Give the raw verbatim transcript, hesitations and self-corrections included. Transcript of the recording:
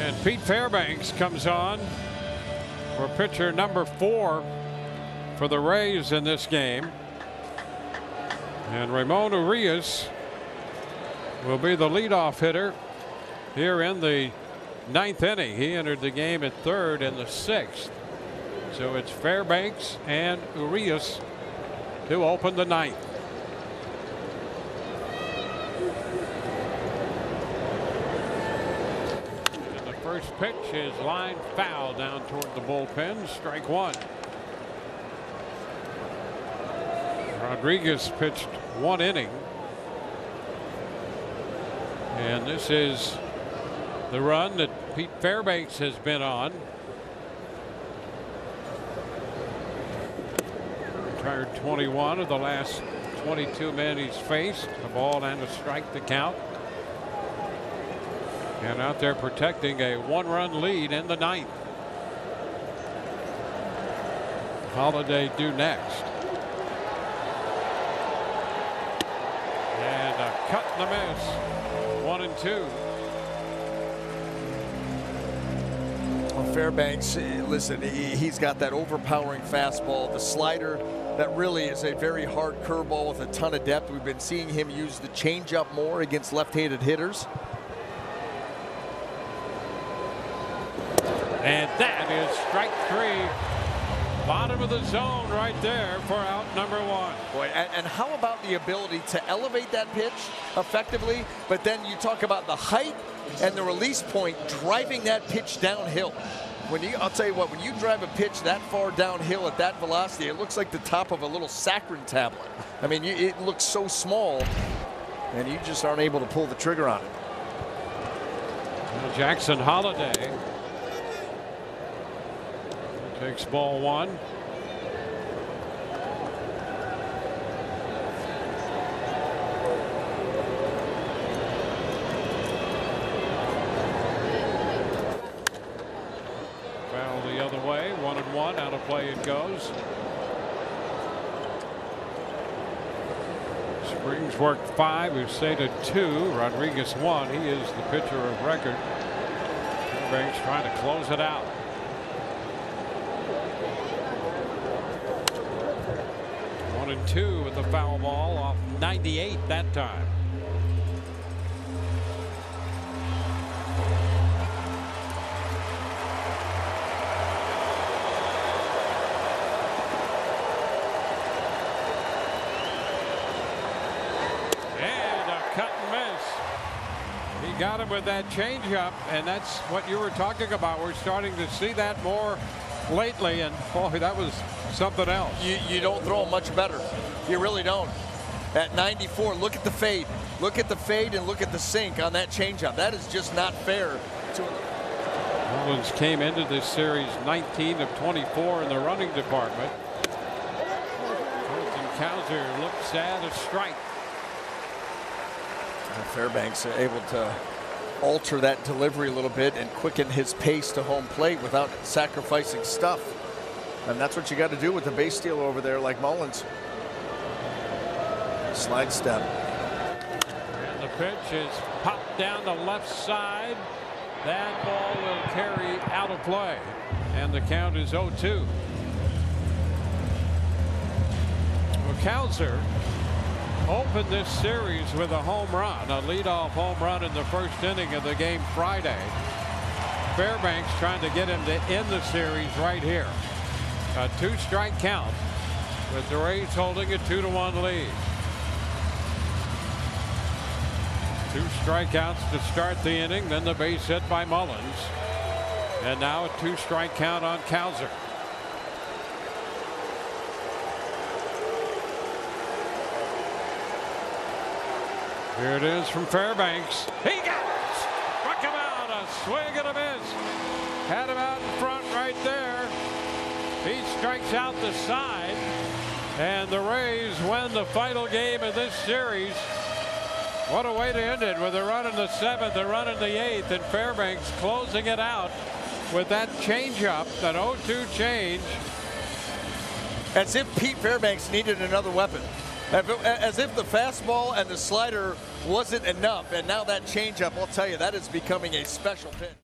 And Pete Fairbanks comes on for pitcher number four for the Rays in this game. And Ramon Urias will be the leadoff hitter here in the ninth inning. He entered the game at third in the sixth. So it's Fairbanks and Urias to open the ninth. And the first pitch is line foul down toward the bullpen. Strike one. Rodriguez pitched one inning. And this is the run that Pete Fairbanks has been on. Retired twenty-one of the last twenty-two men he's faced. A ball and a strike to count. And out there protecting a one-run lead in the ninth. Holiday due next. And a cut and a miss. One and two. Well, Fairbanks, listen, he, he's got that overpowering fastball, the slider that really is a very hard curveball with a ton of depth. We've been seeing him use the changeup more against left-handed hitters. And that is strike three. Bottom of the zone right there for out number one. Boy, and, and how about the ability to elevate that pitch effectively, but then you talk about the height and the release point driving that pitch downhill. When you, I'll tell you what, when you drive a pitch that far downhill at that velocity, it looks like the top of a little saccharin tablet. I mean, you, it looks so small, and you just aren't able to pull the trigger on it. Well, Jackson Holiday takes ball one. Foul the other way, one and one, out of play it goes. Springs worked five, Uceta two, Rodriguez one. He is the pitcher of record. Fairbanks trying to close it out. One and two with the foul ball off ninety-eight that time. And a cut and miss. He got him with that changeup, and that's what you were talking about. We're starting to see that more lately, and boy, that was something else. You, you don't throw them much better. You really don't. At ninety-four, look at the fade. Look at the fade and look at the sink on that changeup. That is just not fair. To Mullins came into this series nineteen of twenty-four in the running department. Colton Cowser looks at a strike. Fairbanks able to alter that delivery a little bit and quicken his pace to home plate without sacrificing stuff. And that's what you got to do with the base stealer over there like Mullins. Slide step. And the pitch is popped down the left side. That ball will carry out of play. And the count is oh two. Well, Cowser opened this series with a home run, a leadoff home run in the first inning of the game Friday. Fairbanks trying to get him to end the series right here. A two strike count with the Rays holding a two to one lead. Two strikeouts to start the inning, then the base hit by Mullins. And now a two strike count on Cowser. Here it is from Fairbanks. He got it! Struck him out, a swing and a miss. Had him out in front right there. He strikes out the side, and the Rays win the final game of this series. What a way to end it, with a run in the seventh, a run in the eighth, and Fairbanks closing it out with that changeup, that oh two change. As if Pete Fairbanks needed another weapon. As if the fastball and the slider wasn't enough, and now that changeup, I'll tell you, that is becoming a special pitch.